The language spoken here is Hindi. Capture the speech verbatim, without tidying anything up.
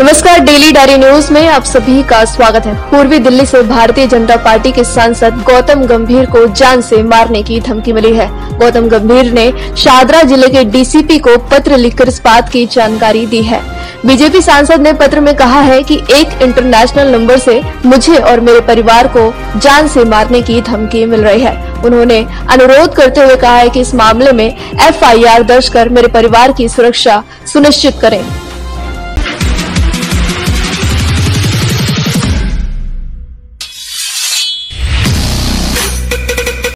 नमस्कार, डेली डायरी न्यूज में आप सभी का स्वागत है। पूर्वी दिल्ली से भारतीय जनता पार्टी के सांसद गौतम गंभीर को जान से मारने की धमकी मिली है। गौतम गंभीर ने शाहदरा जिले के डीसीपी को पत्र लिखकर इस बात की जानकारी दी है। बीजेपी सांसद ने पत्र में कहा है कि एक इंटरनेशनल नंबर से मुझे और मेरे परिवार को जान से मारने की धमकी मिल रही है। उन्होंने अनुरोध करते हुए कहा है कि इस मामले में एफ आई आर दर्ज कर मेरे परिवार की सुरक्षा सुनिश्चित करें।